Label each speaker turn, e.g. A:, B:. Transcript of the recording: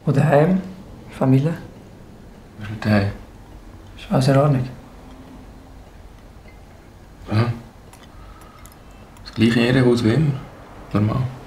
A: Und daheim? Familie?
B: Was mit daheim?
A: Ist alles in Ordnung?
B: Ja. Das gleiche Ehrenhaus wie immer. Normal.